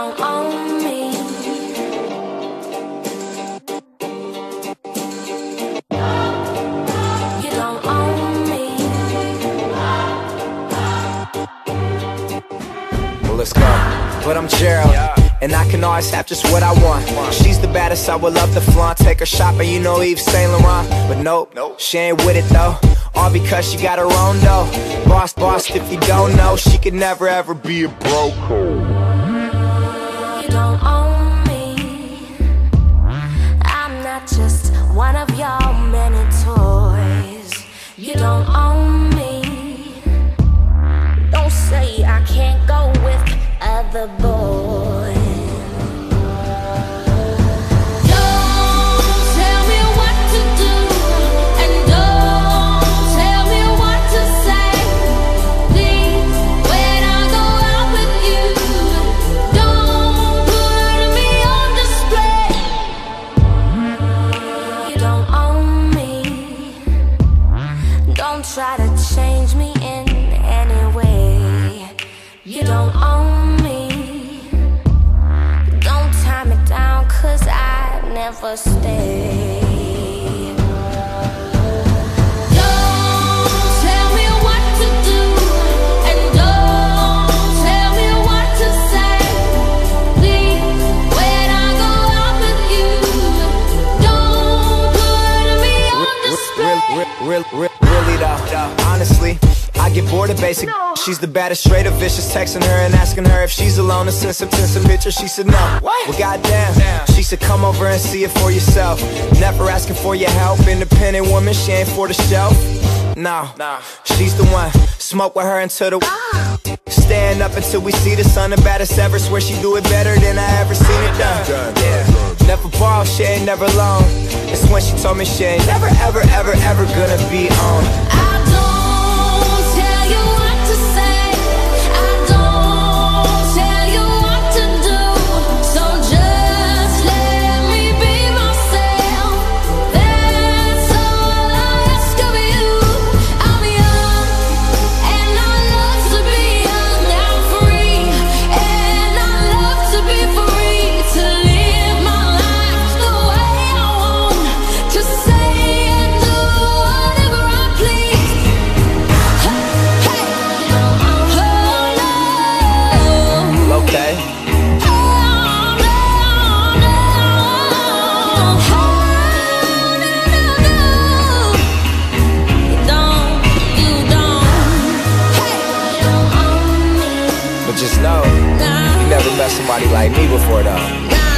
don't own me. You don't own me. Well, let's go. But I'm Gerald, and I can always have just what I want. She's the baddest, I would love to flaunt. Take her shopping, you know Yves Saint Laurent. But nope, she ain't with it though. All because she got her own dough. Boss, if you don't know, she could never ever be a broke. You don't own me. I'm not just one of your many toys. You don't own me. Don't say I can't go with other boys. Try to change me in any way. You don't own me. Don't tie me down, cause I never stay. Don't tell me what to do, and don't tell me what to say. Please, when I go out with you, don't put me on display. Really though, honestly, I get bored of basic. She's the baddest, straight up vicious. Texting her and asking her if she's alone and send some pictures. She said no. Well, goddamn. She said come over and see it for yourself. Never asking for your help. Independent woman, she ain't for the shelf. No, she's the one. Smoke with her until the stand up until we see the sun. The baddest ever. Swear she do it better than I ever seen it done. Yeah. Never ball, she ain't never alone. It's when she told me she ain't never ever gonna be on. I don't tell you what to say. I don't tell you what to do. So just let me be myself. That's all I ask of you. I'm young and I love to be young. I'm free and I love to be free. To live my life the way I want. To say and do whatever I please. Hey, oh no. Okay. But just know, you never met somebody like me before though.